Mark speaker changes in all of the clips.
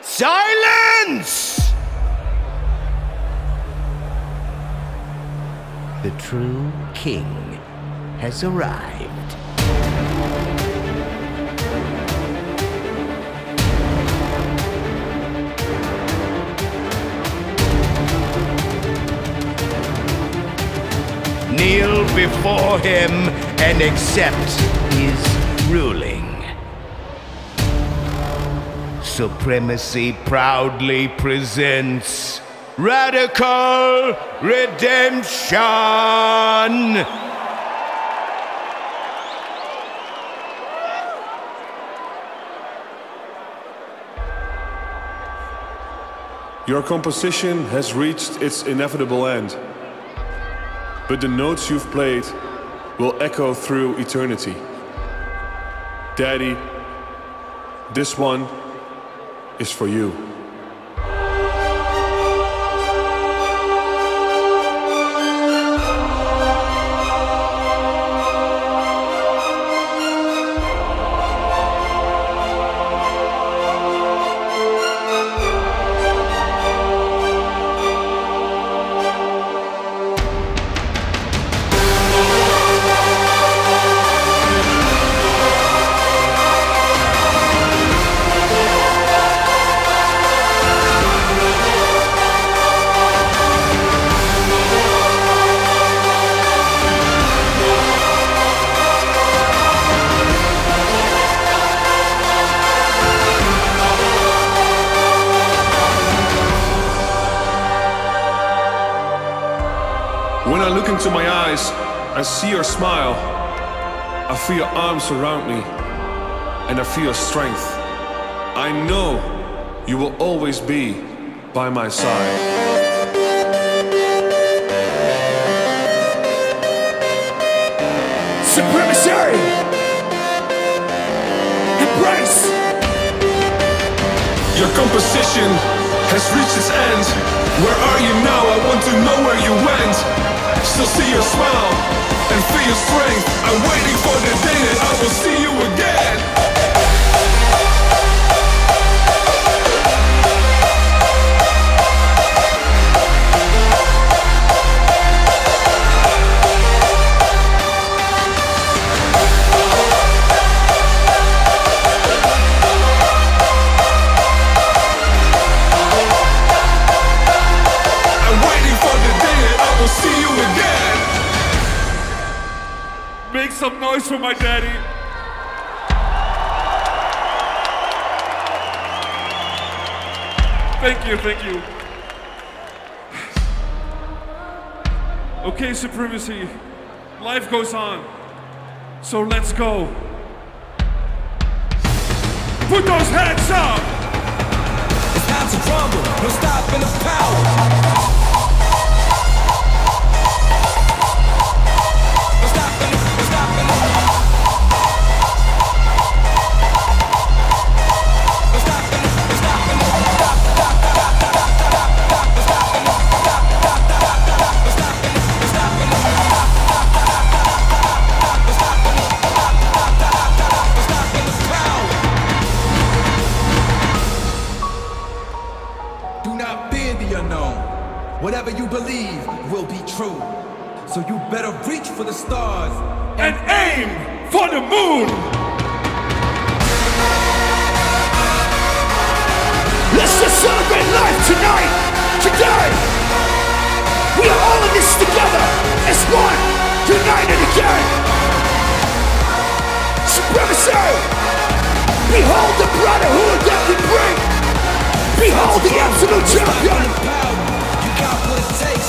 Speaker 1: Silence!
Speaker 2: The true king has arrived.
Speaker 1: Kneel before him and accept his ruling. Supremacy proudly presents Radical Redemption!
Speaker 3: Your composition has reached its inevitable end, but the notes you've played will echo through eternity. Daddy, this one is for you. When I look into my eyes, I see your smile. I feel your arms around me, and I feel your strength. I know you will always be by my side.
Speaker 4: Supremacy! Embrace!
Speaker 3: Your composition has reached its end. Where are you now? I want to know where you went. Still see your smile and feel your strength. I'm waiting for the day that I will see you again. See you again.
Speaker 4: Make some noise for my daddy. Thank you, thank you. Okay, Supremacy, life goes on, so let's go. Put those hands up!
Speaker 5: It's time to crumble, no stopping the power. Whatever you believe will be true. So you better reach for the stars
Speaker 4: and aim for the moon!
Speaker 6: Let's just celebrate life tonight, today! We are all in this together as one, united again! Supremacy! Behold the brotherhood that we bring! Behold the absolute champion!
Speaker 5: Got what it takes.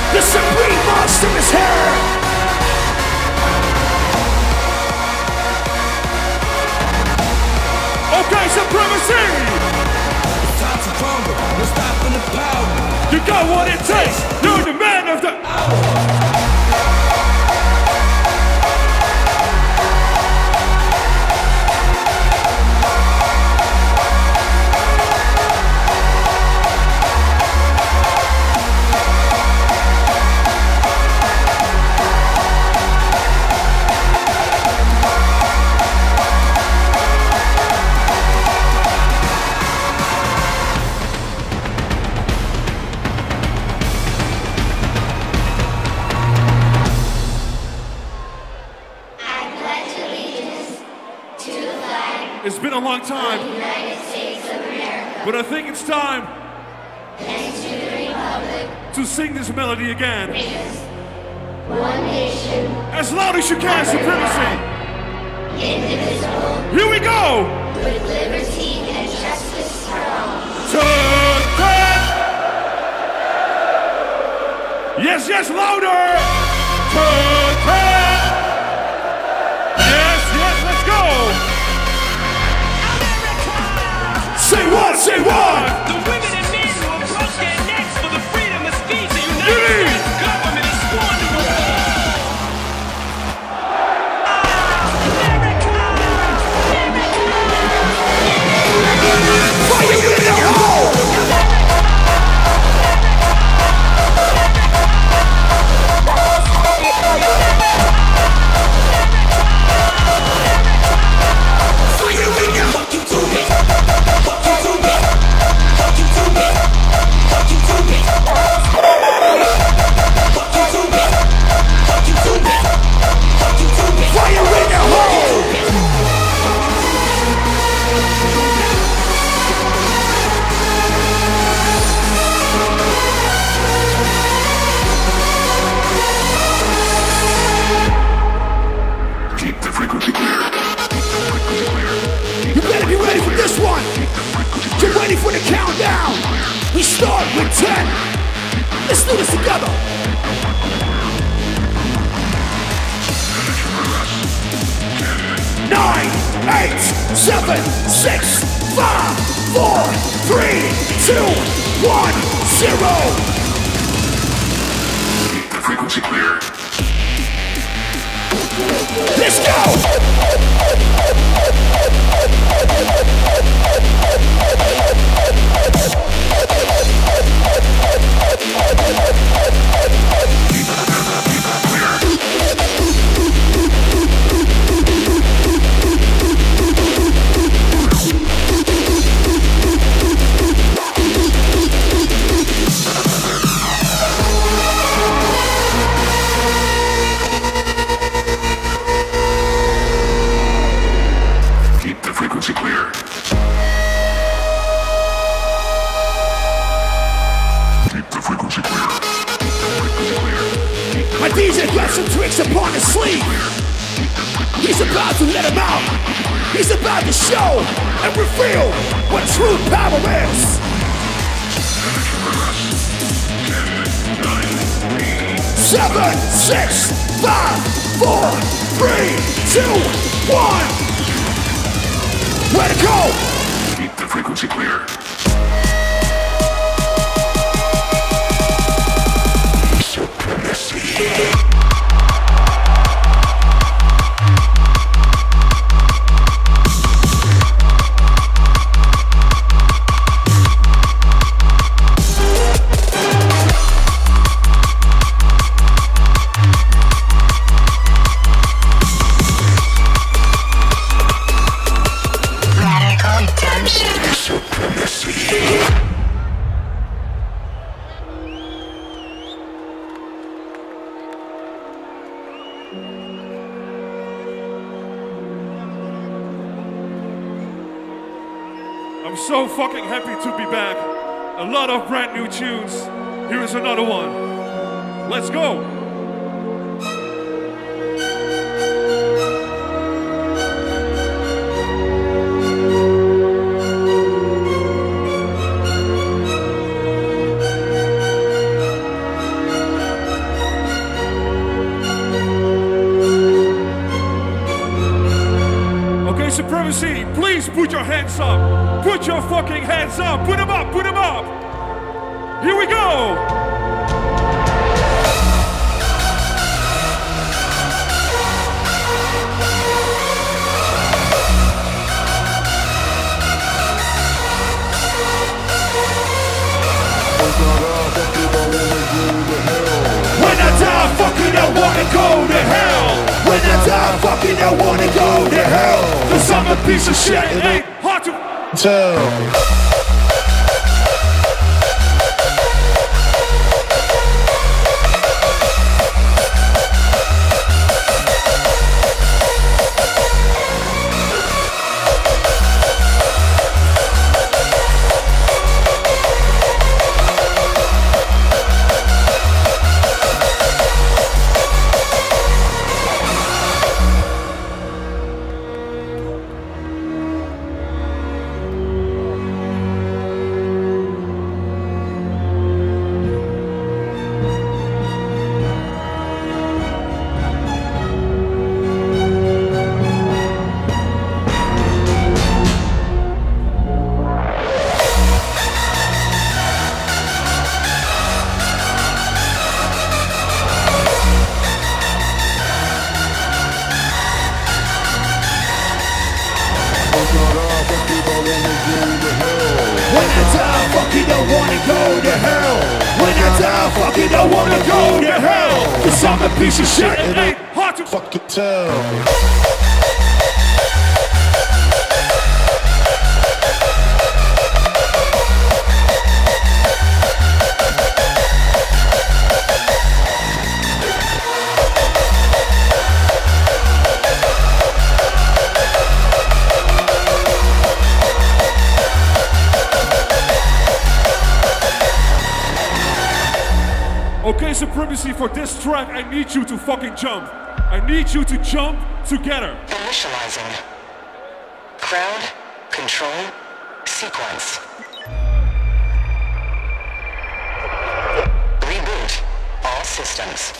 Speaker 6: The supreme monster is here!
Speaker 4: Okay, Supremacy!
Speaker 5: It's time to rumble, no stopping the power.
Speaker 4: You got what it takes! You're the man of the hour! It's been a long time, but I think it's time to sing this melody again.
Speaker 7: One nation,
Speaker 4: As loud as you can, Supremacy.
Speaker 7: indivisible,
Speaker 4: Here we go.
Speaker 7: with liberty and justice for all.
Speaker 4: Yes, yes, louder. Yes, yes, let's go.
Speaker 6: Say what? Say what?
Speaker 8: The women and men who approach their necks for the freedom of speech, the United States government is sworn to reform.
Speaker 6: Fire in the hole! For the countdown, we start with 10. Let's do this together. 9, 8, 7, 6, 5, 4, 3, 2, 1, 0.
Speaker 9: Keep the frequency clear.
Speaker 6: Let's go.
Speaker 9: Keep the frequency clear. Keep the frequency clear.
Speaker 6: My DJ got some tricks upon his sleeve. He's about to let him out. He's about to show and reveal what true power is. 7, 6, 5, 4, 3, 2, 1. Where to go?
Speaker 9: Keep the frequency clear. Supremacy.
Speaker 4: I'm so fucking happy to be back. A lot of brand new tunes. Here is another one. Let's go. Supremacy, please put your hands up. Put your fucking hands up. Put them up, put them up. Here we go.
Speaker 6: When I die, fucking I wanna go to hell. When I die, fucking I wanna go to hell. 'Cause I'm a piece of shit.
Speaker 4: It ain't hard to
Speaker 6: tell. Piece of shit, it ain't hard to fucking tell.
Speaker 4: Okay, Supremacy, for this track, I need you to fucking jump. I need you to jump together.
Speaker 10: Initializing. Crowd control sequence. Reboot all systems.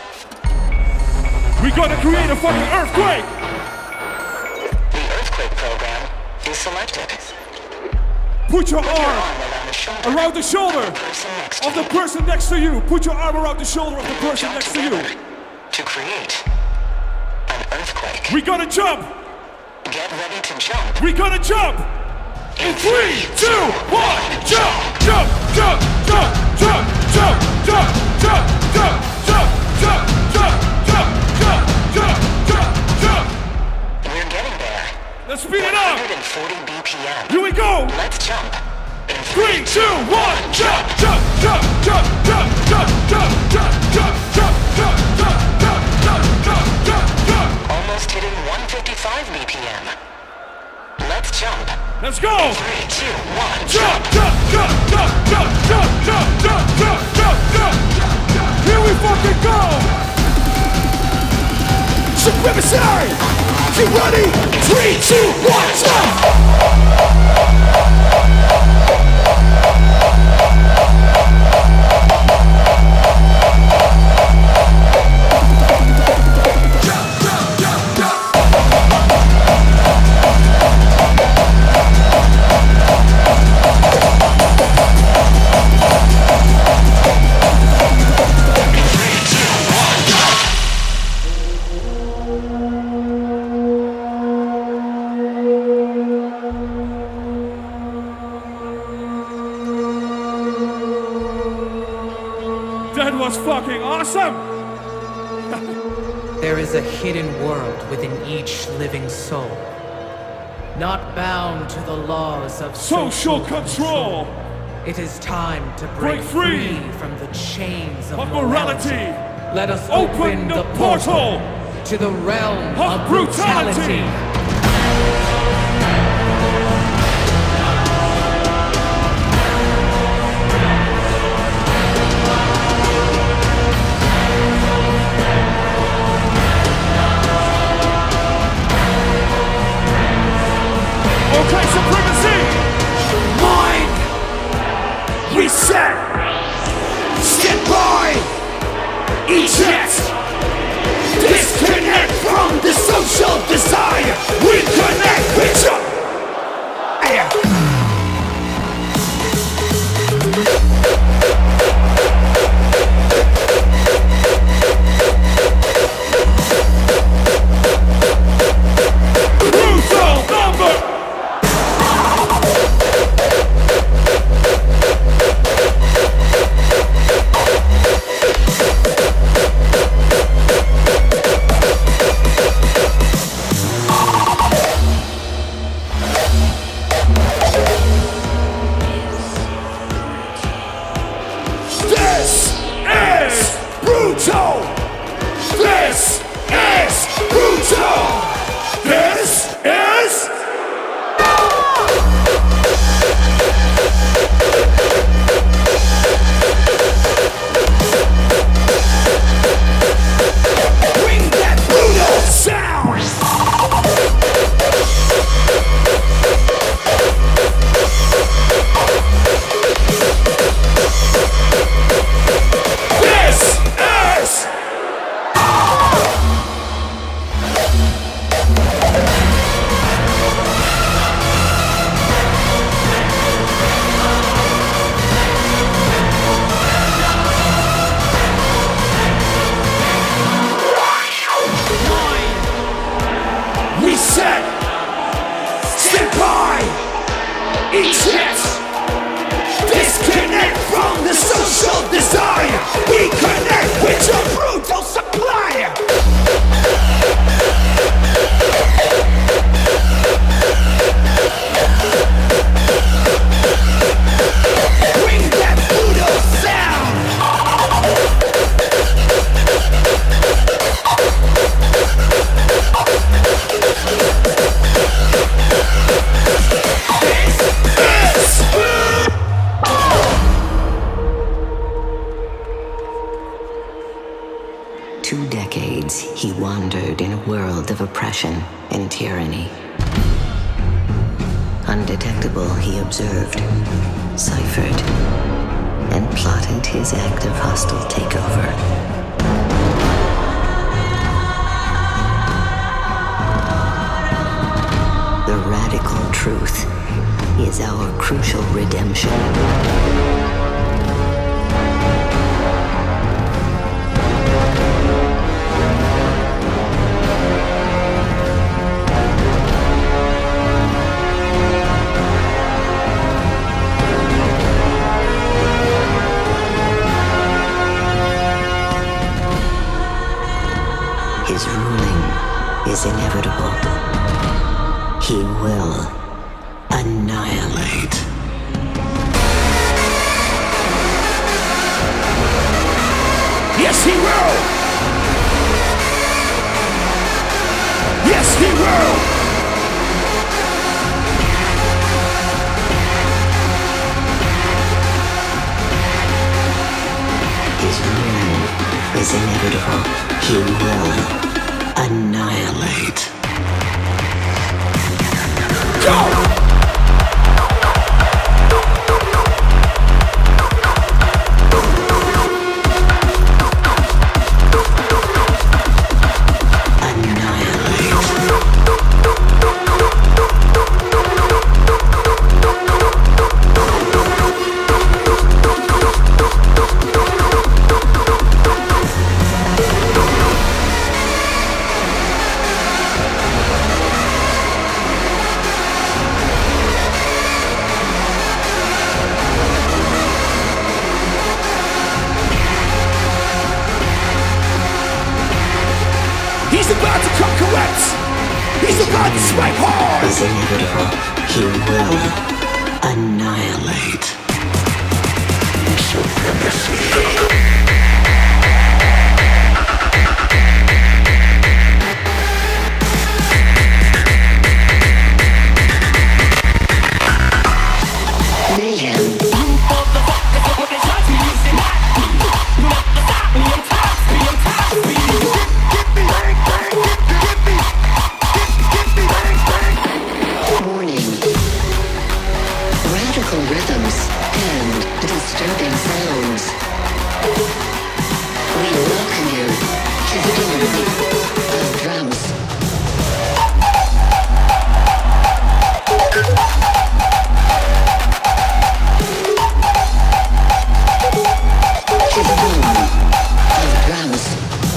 Speaker 4: We gotta create a fucking earthquake!
Speaker 10: The earthquake program is selected.
Speaker 4: Put your arm around the shoulder of the person next to you. Put your arm around the shoulder of the person next to you.
Speaker 10: To create an earthquake.
Speaker 4: We gotta jump.
Speaker 10: Get ready to jump.
Speaker 4: We gotta jump. In 3, 2, 1, jump, jump, jump, jump, jump, jump, jump, jump, jump, jump, jump, jump, jump, jump, jump, jump, jump.
Speaker 10: We're getting there.
Speaker 4: Let's speed it up.
Speaker 10: 140 BPM.
Speaker 4: Here we go.
Speaker 10: Let's jump.
Speaker 4: 3, 2, 1, jump, jump, jump, jump, jump, jump, jump, jump, jump, jump, jump, jump, jump, jump, jump, jump, jump.
Speaker 10: Almost hitting 155 BPM. Let's jump.
Speaker 4: Let's go.
Speaker 10: 3, 2, 1,
Speaker 4: jump, jump, jump, jump, jump, jump, jump, jump, jump, jump, jump. Here we fucking go.
Speaker 6: Supremacy! You ready? 3, 2, 1, jump!
Speaker 4: That was fucking awesome!
Speaker 11: There is a hidden world within each living soul, not bound to the laws of
Speaker 4: social control.
Speaker 11: It is time to break free from the chains of
Speaker 4: morality.
Speaker 11: Let us open the portal to the realm of brutality.
Speaker 6: Okay, Supremacy! Mind! Reset! Stand by! Eject! Disconnect from the social desire! Reconnect with
Speaker 10: 2 decades, he wandered in a world of oppression and tyranny. Undetectable, he observed, ciphered, and plotted his act of hostile takeover. The radical truth is our crucial redemption. His ruling is inevitable. He will annihilate.
Speaker 6: Yes, he will! Yes, he will!
Speaker 10: His ruling is inevitable. He will annihilate.
Speaker 6: Go! He's about to come correct. He's about to strike hard.
Speaker 10: Is inevitable. He will annihilate. Supremacy. Rhythms and disturbing sounds. We welcome you to the dawn of drums. To the dawn of drums.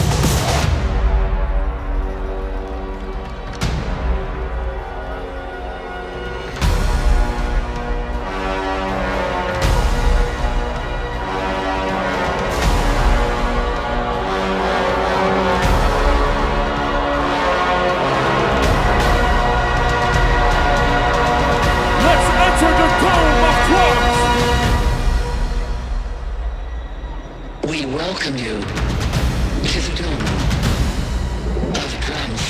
Speaker 10: We welcome you to the dawn of drums.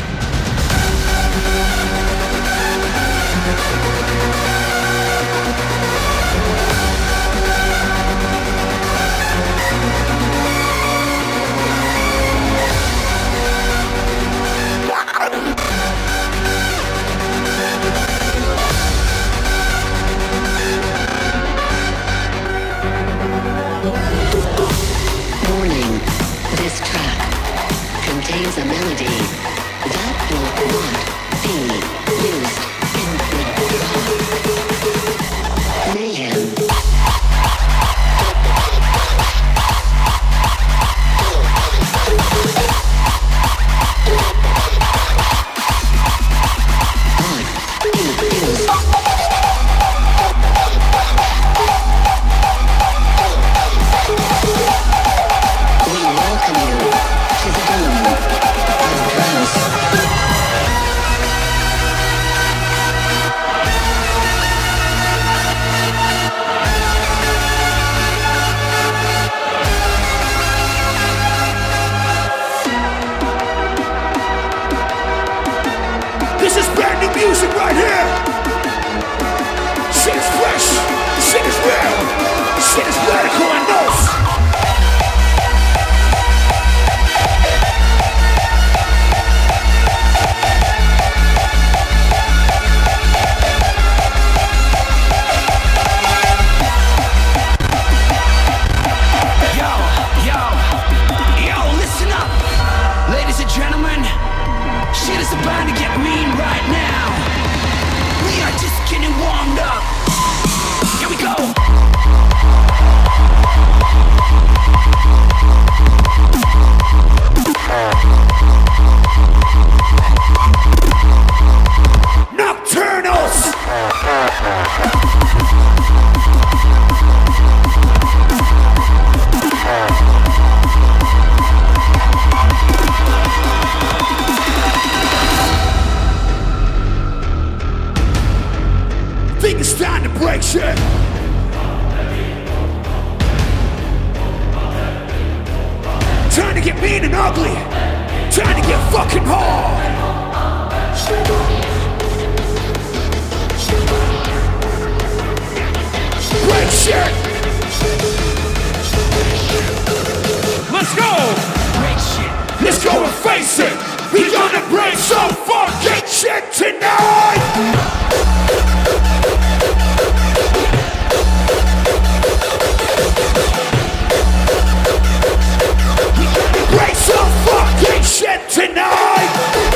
Speaker 10: Warning, this track contains a melody that will not be used in the mayhem.
Speaker 6: This is brand new music right here. Shit is fresh. Shit is real. Shit is radical and knows. get mean and ugly. Time to get fucking hard. Break shit.
Speaker 4: Let's go!
Speaker 6: Break shit. Let's go and face it. We gonna break some fucking shit tonight. Break some fucking shit tonight!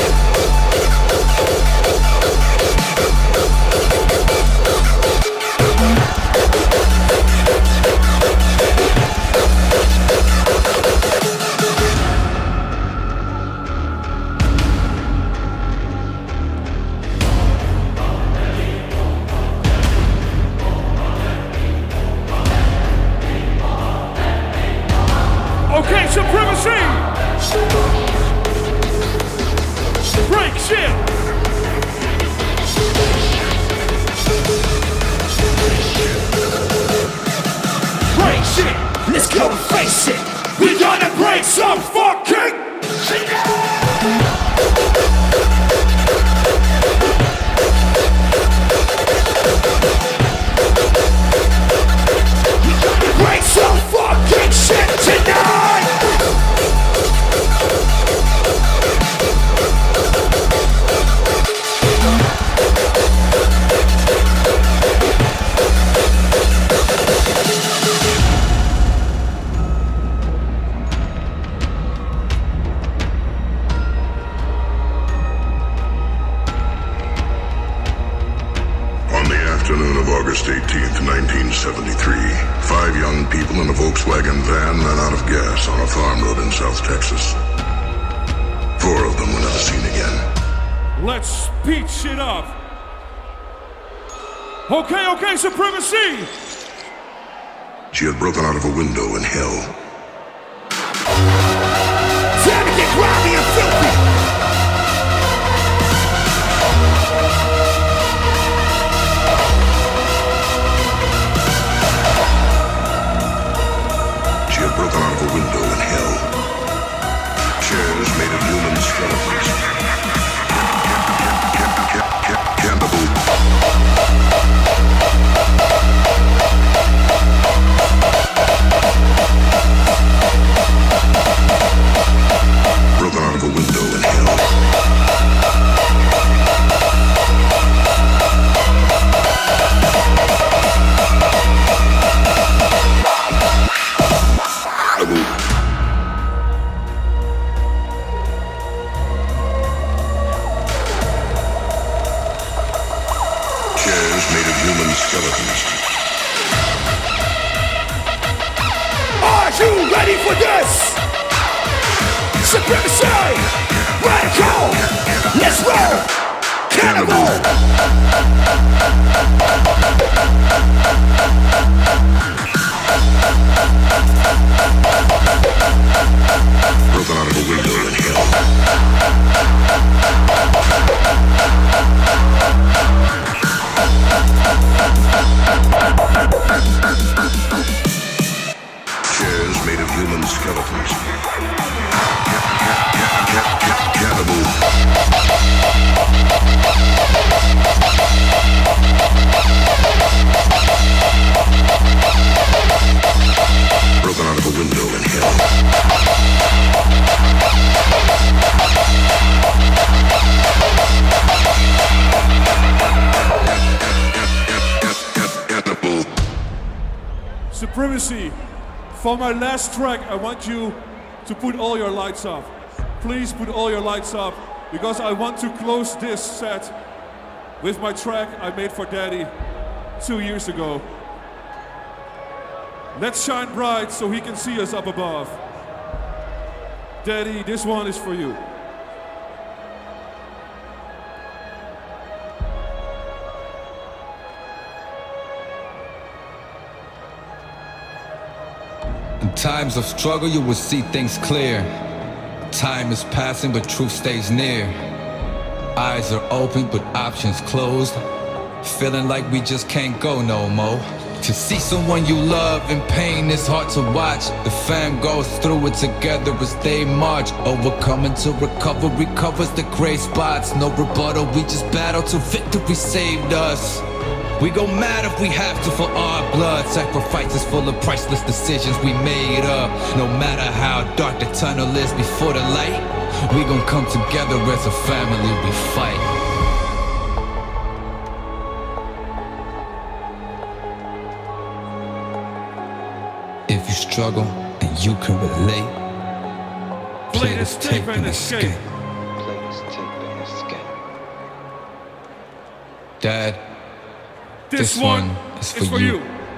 Speaker 4: Okay, Supremacy! Break shit!
Speaker 6: Break shit! Let's go and face it! We gonna break some fucking shit! Break some fucking shit tonight!
Speaker 9: Afternoon of August 18th, 1973, 5 young people in a Volkswagen van ran out of gas on a farm road in South Texas. 4 of them were never seen again.
Speaker 4: Let's speed shit up! Okay, Supremacy!
Speaker 9: She had broken out of a window in hell.
Speaker 6: Time to get grimy and filthy!
Speaker 9: Broken out of a window in hell. Chairs made of human skeletons. Cannibal. Broken out of a window in hell. Skeletons.
Speaker 6: Are you ready for this? Supremacy! Radical! Let's roll! Cannibal!
Speaker 9: Broken out of a window in hell. Chairs made of human skeletons. Cannibal. Broken out of a window in hell.
Speaker 4: Supremacy, for my last track, I want you to put all your lights off. Please put all your lights off, because I want to close this set with my track I made for Daddy 2 years ago. Let's shine bright so he can see us up above. Daddy, this one is for you.
Speaker 12: In times of struggle, you will see things clear. Time is passing, but truth stays near. Eyes are open, but options closed. Feeling like we just can't go no more. To see someone you love in pain is hard to watch. The fam goes through it together as they march. Overcoming to recover, recovers the gray spots. No rebuttal, we just battle till victory saved us. We go mad if we have to for our blood. Sacrifices full of priceless decisions we made up. No matter how dark the tunnel is before the light, we gon' come together as a family, we fight. If you struggle and you can relate, play this tape and escape. Play this tape and escape. Dad, this one is for you.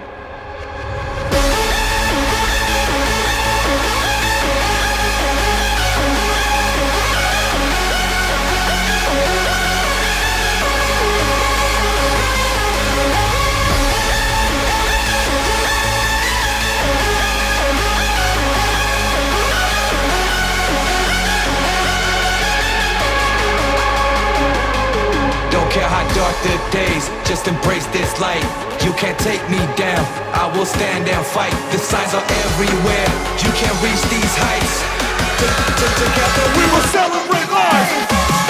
Speaker 12: Dark the days, just embrace this light. You can't take me down, I will stand and fight. The signs are everywhere, you can't reach these heights. Together we will celebrate life.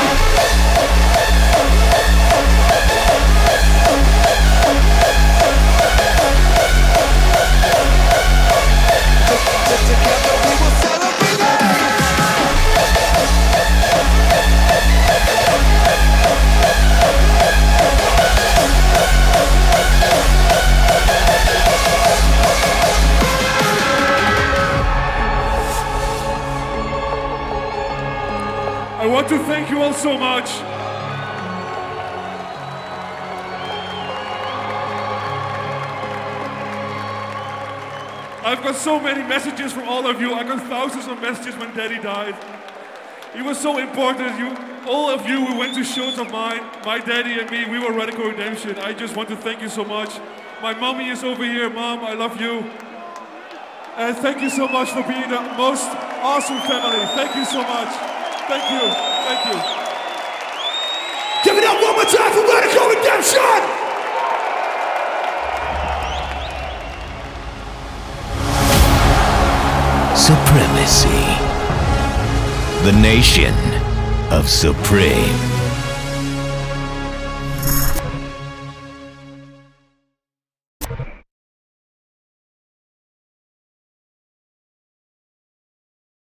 Speaker 12: Together we will celebrate life.
Speaker 4: I want to thank you all so much. I've got so many messages from all of you. I got thousands of messages when Daddy died. He was so important. All of you who went to shows of mine, my daddy and me, we were Radical Redemption. I just want to thank you so much. My mommy is over here. Mom, I love you. And thank you so much for being the most awesome family. Thank you so much. Thank you. Thank you.
Speaker 6: Give it up one more time for Radical Redemption!
Speaker 2: Supremacy. The nation of Supreme.